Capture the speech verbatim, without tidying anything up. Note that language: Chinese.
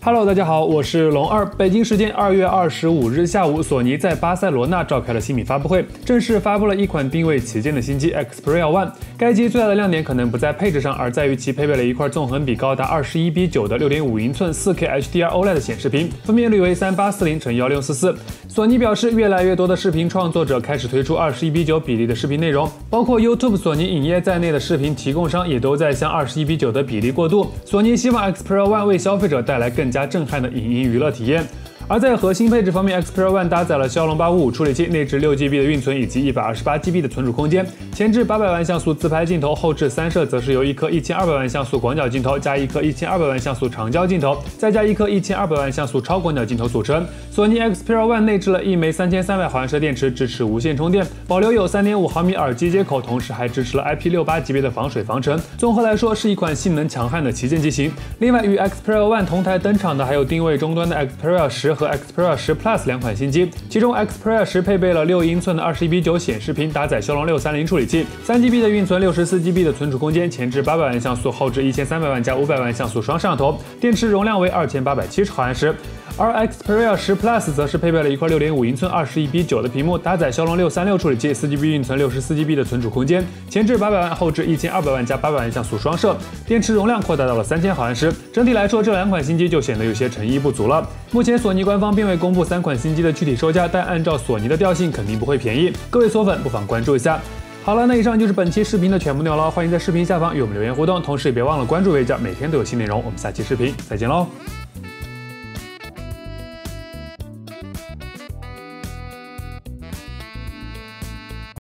Hello， 大家好，我是龙二。北京时间二月二十五日下午，索尼在巴塞罗那召开了新品发布会，正式发布了一款定位旗舰的新机 Xperia One。该机最大的亮点可能不在配置上，而在于其配备了一块纵横比高达二十一比九的 六点五英寸 四K H D R O L E D 显示屏，分辨率为三八四零乘一六四四。索尼表示，越来越多的视频创作者开始推出二十一比九比例的视频内容，包括 YouTube、索尼影业在内的视频提供商也都在向二十一比九的比例过渡。索尼希望 Xperia One 为消费者带来更加震撼的影音娱乐体验。而在核心配置方面 ，Xperia One 搭载了骁龙八五五处理器，内置六 G B 的运存以及一百二十八 G B 的存储空间。前置八百万像素自拍镜头，后置三摄则是由一颗一千二百万像素广角镜头加一颗一千二百万像素长焦镜头，再加一颗一千二百万像素超广角镜头组成。索尼 Xperia One 内置了一枚三千三百毫安时电池，支持无线充电，保留有 三点五毫米耳机接口，同时还支持了 I P 六十八 级别的防水防尘。综合来说，是一款性能强悍的旗舰机型。另外，与 Xperia One 同台登场的还有定位终端的 Xperia 十和 Xperia 十 Plus 两款新机，其中 Xperia 十配备了六英寸的二十一比九显示屏，搭载骁龙六三零处理器， 三 G B 的运存， 六十四 G B 的存储空间，前置八百万像素，后置一千三百万加五百万像素双摄像头，电池容量为二千八百七十毫安时。而 Xperia 十 Plus 则是配备了一块 六点五英寸二十一比九的屏幕，搭载骁龙六三六处理器， 四 G B 运存， 六十四 G B 的存储空间，前置八百万，后置一千二百万加八百万像素双摄，电池容量扩大到了三千毫安时。整体来说，这两款新机就显得有些诚意不足了。目前索尼官方并未公布三款新机的具体售价，但按照索尼的调性，肯定不会便宜。各位索粉不妨关注一下。好了，那以上就是本期视频的全部内容了，欢迎在视频下方与我们留言互动，同时也别忘了关注微教，每天都有新内容。我们下期视频再见喽。